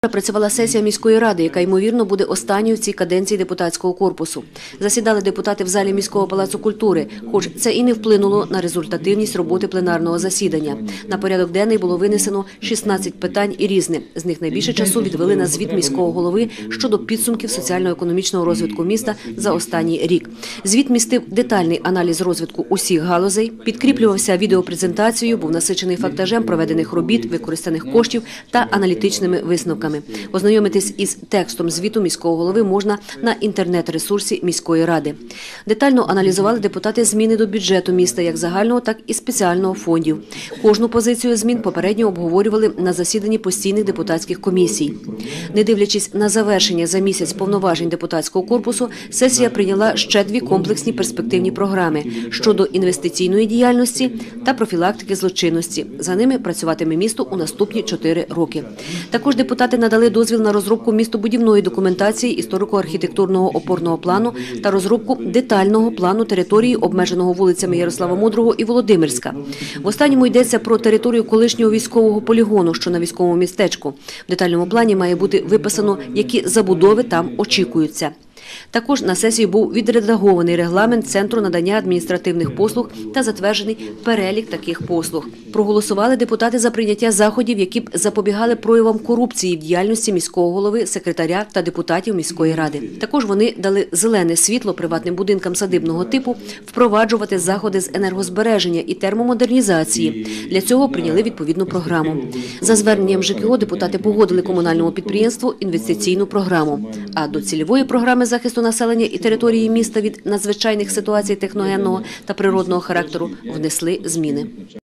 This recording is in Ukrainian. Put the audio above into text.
Працювала сесія міської ради, яка, ймовірно, буде останньою в цій каденції депутатського корпусу. Засідали депутати в залі міського палацу культури, хоч це і не вплинуло на результативність роботи пленарного засідання. На порядок денний було винесено 16 питань і різне. З них найбільше часу відвели на звіт міського голови щодо підсумків соціально-економічного розвитку міста за останній рік. Звіт містив детальний аналіз розвитку усіх галузей, підкріплювався відеопрезентацією, був насичений фактажем проведених робіт, використаних коштів та аналітичними висновками. Ознайомитись із текстом звіту міського голови можна на інтернет-ресурсі міської ради. Детально аналізували депутати зміни до бюджету міста як загального, так і спеціального фондів. Кожну позицію змін попередньо обговорювали на засіданні постійних депутатських комісій. Не дивлячись на завершення за місяць повноважень депутатського корпусу, сесія прийняла ще 2 комплексні перспективні програми щодо інвестиційної діяльності та профілактики злочинності. За ними працюватиме місто у наступні 4 роки. Також депутати надали дозвіл на розробку містобудівної документації, історико-архітектурного опорного плану та розробку детального плану території, обмеженого вулицями Ярослава Мудрого і Володимирська. В останньому йдеться про територію колишнього військового полігону, що на військовому містечку. В детальному плані має бути виписано, які забудови там очікуються. Також на сесії був відредагований регламент Центру надання адміністративних послуг та затверджений перелік таких послуг. Проголосували депутати за прийняття заходів, які б запобігали проявам корупції в діяльності міського голови, секретаря та депутатів міської ради. Також вони дали зелене світло приватним будинкам садибного типу впроваджувати заходи з енергозбереження і термомодернізації. Для цього прийняли відповідну програму. За зверненням ЖКО депутати погодили комунальному підприємству інвестиційну програму. А до цільової програми захисту населення і території міста від надзвичайних ситуацій техногенного та природного характеру внесли зміни.